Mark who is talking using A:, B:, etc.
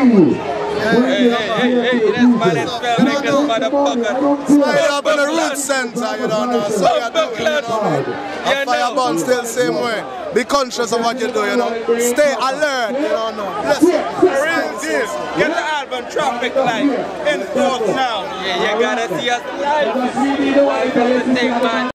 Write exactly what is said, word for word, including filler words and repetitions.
A: Hey, hey, hey, hey, that's my little spell, make this motherfucker.
B: Smile up in the root center, you don't know. So you do it, you know. And Fireball still same way. Be conscious of what you do, you know. Stay alert, you don't know. Bless you.
A: Real deal. Get the album Traffic Light in out now. Yeah, you gotta see us live. Why you gotta take man?